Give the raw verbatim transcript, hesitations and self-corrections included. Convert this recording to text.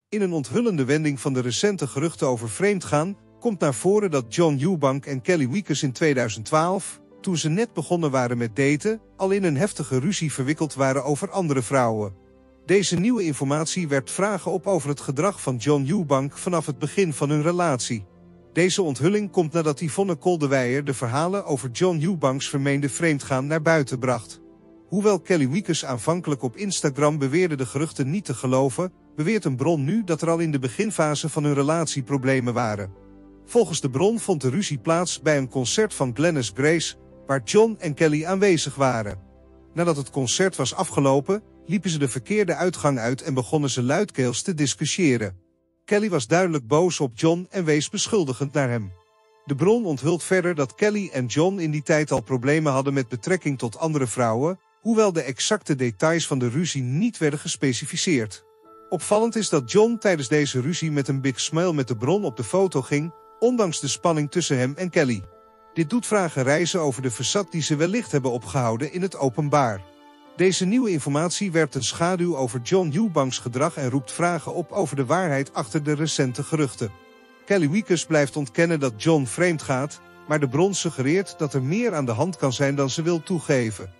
In een onthullende wending van de recente geruchten over vreemdgaan komt naar voren dat John Eubank en Kelly Wiekes in tweeduizend twaalf, toen ze net begonnen waren met daten, al in een heftige ruzie verwikkeld waren over andere vrouwen. Deze nieuwe informatie werpt vragen op over het gedrag van John Eubank vanaf het begin van hun relatie. Deze onthulling komt nadat Yvonne Koldewijer de verhalen over John Eubanks vermeende vreemdgaan naar buiten bracht. Hoewel Kelly Wiekes aanvankelijk op Instagram beweerde de geruchten niet te geloven, beweert een bron nu dat er al in de beginfase van hun relatie problemen waren. Volgens de bron vond de ruzie plaats bij een concert van Glennis Grace, waar John en Kelly aanwezig waren. Nadat het concert was afgelopen, liepen ze de verkeerde uitgang uit en begonnen ze luidkeels te discussiëren. Kelly was duidelijk boos op John en wees beschuldigend naar hem. De bron onthult verder dat Kelly en John in die tijd al problemen hadden met betrekking tot andere vrouwen, hoewel de exacte details van de ruzie niet werden gespecificeerd. Opvallend is dat John tijdens deze ruzie met een big smile met de bron op de foto ging, ondanks de spanning tussen hem en Kelly. Dit doet vragen rijzen over de facade die ze wellicht hebben opgehouden in het openbaar. Deze nieuwe informatie werpt een schaduw over John Eubanks gedrag en roept vragen op over de waarheid achter de recente geruchten. Kelly Wiekes blijft ontkennen dat John vreemd gaat, maar de bron suggereert dat er meer aan de hand kan zijn dan ze wil toegeven.